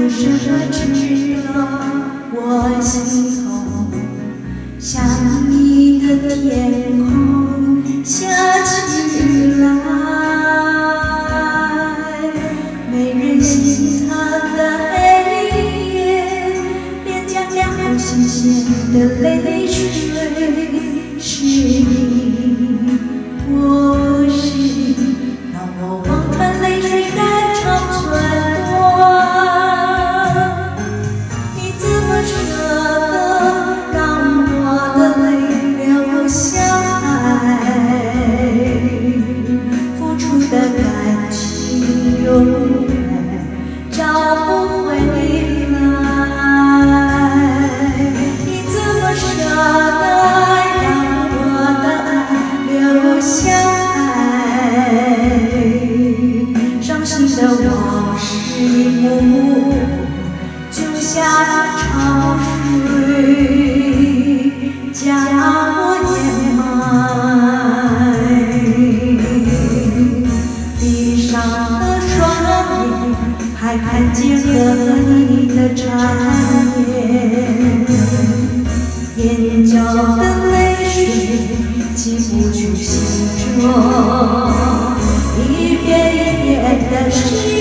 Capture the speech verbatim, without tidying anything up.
什么知道我心头想你的天空下起来，没人心疼的黑夜，脸颊两行新鲜的泪水，是你，我是你，让我望穿泪水肝肠寸断。你怎么舍得让我的泪流下来？付出的感情永远找不回来。你怎么舍得让我的爱流下来？伤心的往事一幕幕就像潮水将我淹埋。闭上了双眼，还看见和你的缠绵，眼角的泪水挤不出心中，一遍一遍的誓言。